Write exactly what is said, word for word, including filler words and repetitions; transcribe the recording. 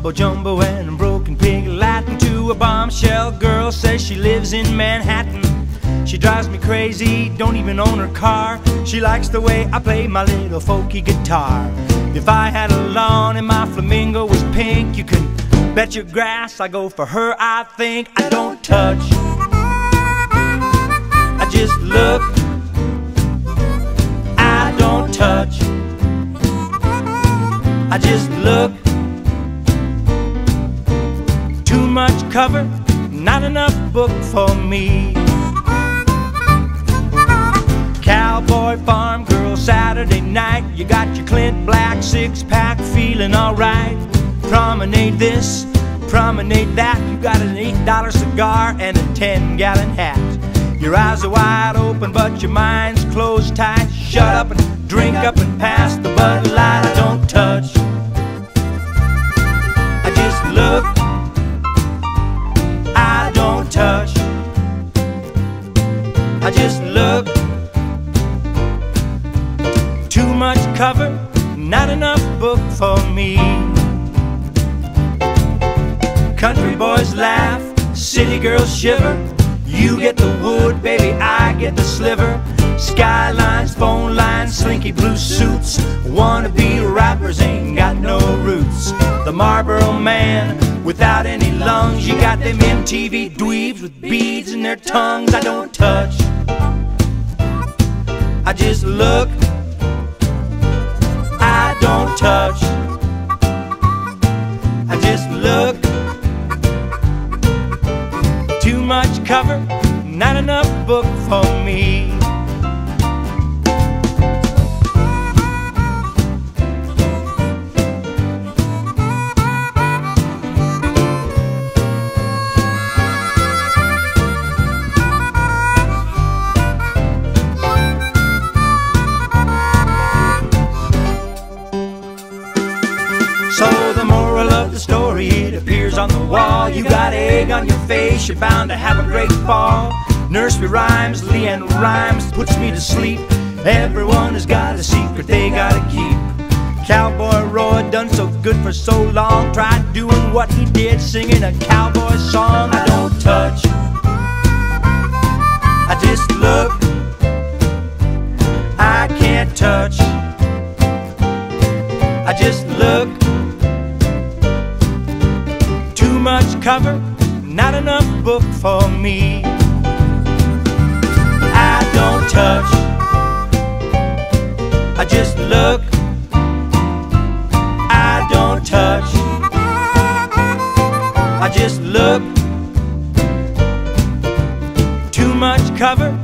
mumbo jumbo and a broken pig Latin to a bombshell girl, says she lives in Manhattan. She drives me crazy, don't even own her car. She likes the way I play my little folky guitar. If I had a lawn and my flamingo was pink, you can bet your grass I go for her. I think I don't touch, I just look. I don't touch, I just look. Too much cover, not enough book for me. Cowboy, farm girl, Saturday night. You got your Clint Black six-pack, feeling alright. Promenade this, promenade that. You got an eight dollar cigar and a ten gallon hat. Your eyes are wide open but your mind's closed tight. Shut up and drink up and pass the Bud Light. I don't touch, I just look. I don't touch, I just look. Too much cover, not enough book for me. Country boys laugh, city girls shiver. You get the wood, baby, I get the sliver. Skylines, phone lines, slinky blue suits. Wannabe rappers ain't got no roots. The Marlboro man without any lungs. You got them M T V dweebs with beads in their tongues. I don't touch, I just look. I don't touch, I just look. Too much cover, not enough book for me. So the moral of the story, it appears on the wall. You got egg on your face, you're bound to have a great fall. Nursery rhymes, Leanne rhymes, puts me to sleep. Everyone has got a secret they gotta keep. Cowboy Roy done so good for so long. Tried doing what he did, singing a cowboy song. I don't touch, I just look. I can't touch, I just look. Too much cover, not enough book for me. I don't touch, I just look. I don't touch, I just look. Too much cover,